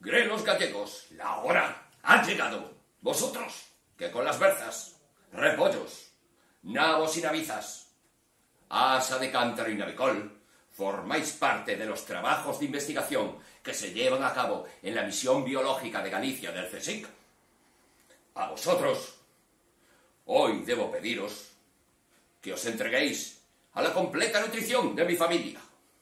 Grelos gallegos, la hora ha llegado. Vosotros, que con las berzas, repollos, nabos y navizas, asa de cántaro y navicol, formáis parte de los trabajos de investigación que se llevan a cabo en la misión biológica de Galicia del CSIC. A vosotros, hoy debo pediros que os entreguéis a la completa nutrición de mi familia.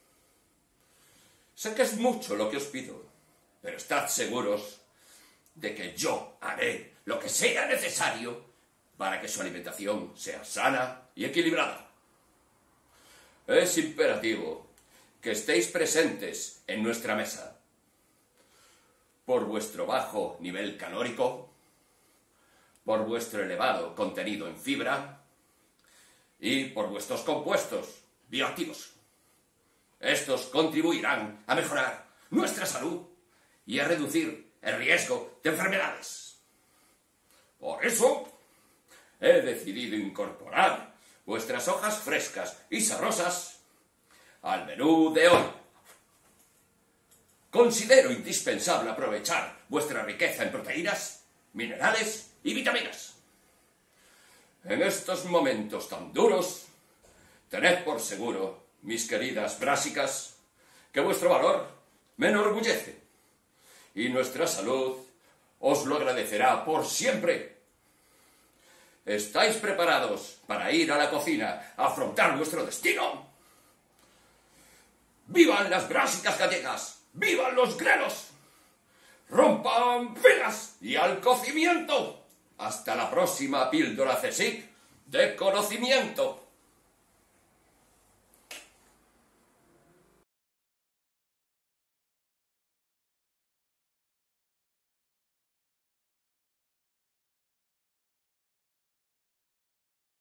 Sé que es mucho lo que os pido, pero estad seguros de que yo haré lo que sea necesario para que su alimentación sea sana y equilibrada. Es imperativo que estéis presentes en nuestra mesa. Por vuestro bajo nivel calórico, por vuestro elevado contenido en fibra y por vuestros compuestos bioactivos. Estos contribuirán a mejorar nuestra salud y a reducir el riesgo de enfermedades. Por eso, he decidido incorporar vuestras hojas frescas y sabrosas al menú de hoy. Considero indispensable aprovechar vuestra riqueza en proteínas, minerales y vitaminas. En estos momentos tan duros, tened por seguro, mis queridas brásicas, que vuestro valor me enorgullece y nuestra salud os lo agradecerá por siempre. ¿Estáis preparados para ir a la cocina a afrontar vuestro destino? ¡Vivan las brásicas gallegas! ¡Vivan los grelos! ¡Rompan filas y al cocimiento! Hasta la próxima píldora CSIC de conocimiento.